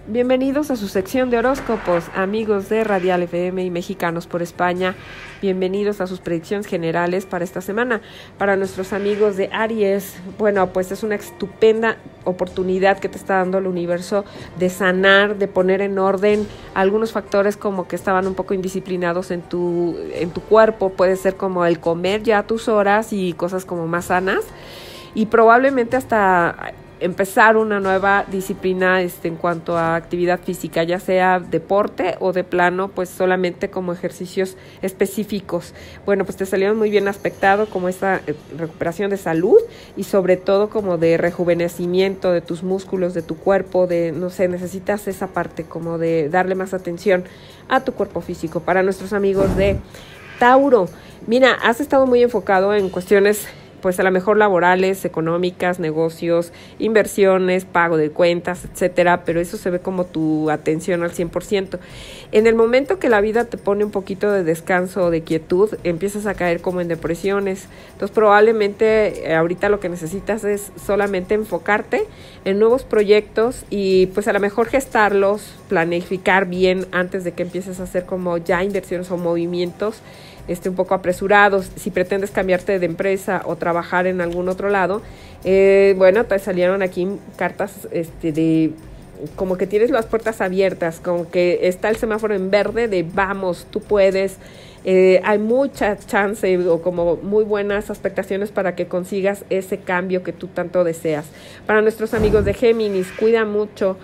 Bienvenidos a su sección de horóscopos, amigos de Radial FM y Mexicanos por España. Bienvenidos a sus predicciones generales para esta semana. Para nuestros amigos de Aries, bueno, pues es una estupenda oportunidad que te está dando el universo de sanar, de poner en orden algunos factores como que estaban un poco indisciplinados en tu cuerpo. Puede ser como el comer ya a tus horas y cosas como más sanas. Y probablemente hasta empezar una nueva disciplina en cuanto a actividad física, ya sea deporte o de plano, pues solamente como ejercicios específicos. Bueno, pues te salieron muy bien aspectado como esta recuperación de salud y sobre todo como de rejuvenecimiento de tus músculos, de tu cuerpo, necesitas esa parte como de darle más atención a tu cuerpo físico. Para nuestros amigos de Tauro, mira, has estado muy enfocado en cuestiones pues a lo mejor laborales, económicas, negocios, inversiones, pago de cuentas, etcétera, pero eso se ve como tu atención al 100%. En el momento que la vida te pone un poquito de descanso o de quietud, empiezas a caer como en depresiones. Entonces probablemente ahorita lo que necesitas es solamente enfocarte en nuevos proyectos y pues a lo mejor gestarlos, planificar bien antes de que empieces a hacer como ya inversiones o movimientos un poco apresurados. Si pretendes cambiarte de empresa o trabajar en algún otro lado, bueno, te salieron aquí cartas de como que tienes las puertas abiertas, como que está el semáforo en verde de vamos, tú puedes. Hay mucha chance o como muy buenas expectaciones para que consigas ese cambio que tú tanto deseas. Para nuestros amigos de Géminis, cuida mucho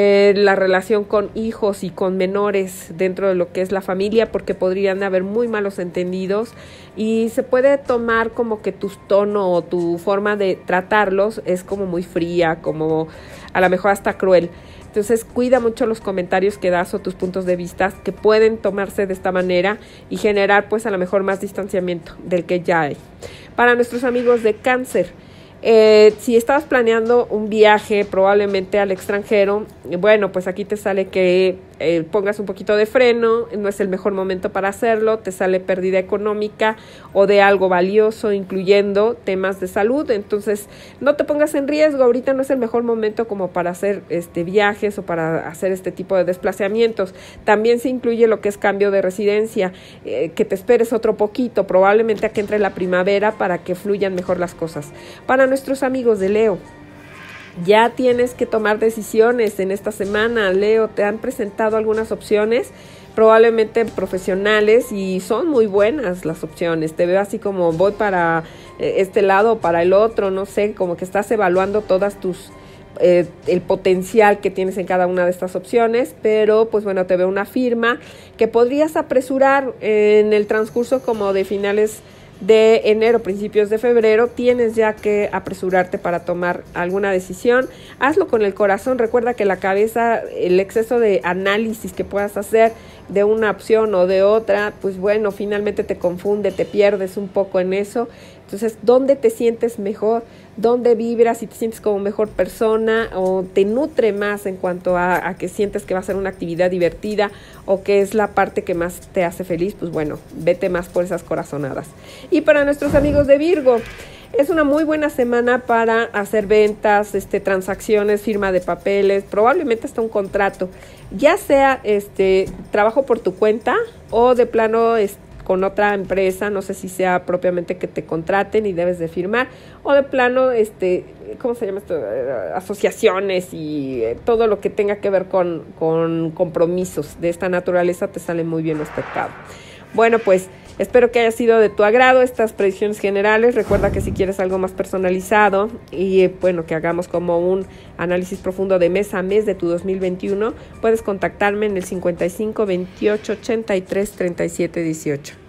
la relación con hijos y con menores dentro de lo que es la familia, porque podrían haber muy malos entendidos y se puede tomar como que tu tono o tu forma de tratarlos es como muy fría, como a lo mejor hasta cruel. Entonces cuida mucho los comentarios que das o tus puntos de vista que pueden tomarse de esta manera y generar pues a lo mejor más distanciamiento del que ya hay. Para nuestros amigos de Cáncer, si estabas planeando un viaje probablemente al extranjero, bueno, pues aquí te sale que pongas un poquito de freno, no es el mejor momento para hacerlo, te sale pérdida económica o de algo valioso, incluyendo temas de salud. Entonces no te pongas en riesgo, ahorita no es el mejor momento como para hacer viajes o para hacer este tipo de desplazamientos. También se incluye lo que es cambio de residencia, que te esperes otro poquito, probablemente a que entre la primavera para que fluyan mejor las cosas. Para nuestros amigos de Leo, ya tienes que tomar decisiones en esta semana, Leo. Te han presentado algunas opciones, probablemente profesionales, y son muy buenas las opciones. Te veo así como voy para este lado o para el otro, no sé, como que estás evaluando todas el potencial que tienes en cada una de estas opciones, pero pues bueno, te veo una firma que podrías apresurar en el transcurso como de finales de enero, principios de febrero. Tienes ya que apresurarte para tomar alguna decisión. Hazlo con el corazón. Recuerda que la cabeza, el exceso de análisis que puedas hacer de una opción o de otra, pues bueno, finalmente te confunde, te pierdes un poco en eso. Entonces, ¿dónde te sientes mejor? ¿Dónde vibras y te sientes como mejor persona o te nutre más en cuanto a que sientes que va a ser una actividad divertida o que es la parte que más te hace feliz? Pues bueno, vete más por esas corazonadas. Y para nuestros amigos de Virgo, es una muy buena semana para hacer ventas, transacciones, firma de papeles, probablemente hasta un contrato, ya sea trabajo por tu cuenta o de plano con otra empresa, no sé si sea propiamente que te contraten y debes de firmar, o de plano, ¿cómo se llama esto? Asociaciones y todo lo que tenga que ver con compromisos de esta naturaleza te sale muy bien aspectado. Bueno, pues espero que haya sido de tu agrado estas predicciones generales. Recuerda que si quieres algo más personalizado y bueno, que hagamos como un análisis profundo de mes a mes de tu 2021, puedes contactarme en el 55 28 83 37 18.